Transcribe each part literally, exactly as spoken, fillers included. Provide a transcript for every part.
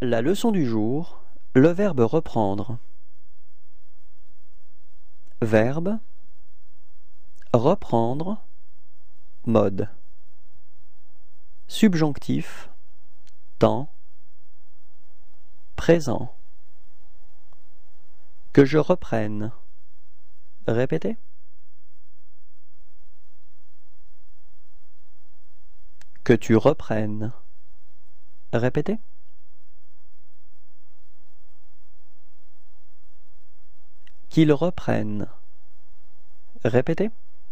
La leçon du jour, le verbe reprendre. Verbe, reprendre, mode. Subjonctif, temps, présent. Que je reprenne. Répétez. Que tu reprennes. Répétez. Qu'il reprenne. Répétez.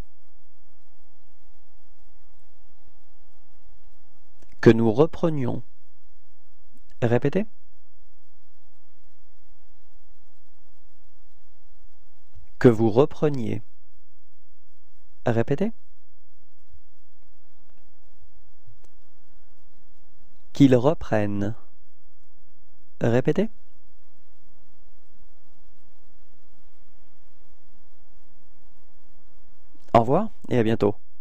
Que nous reprenions. Répétez. Que vous repreniez. Répétez. Qu'ils reprennent. Répétez. Au revoir et à bientôt.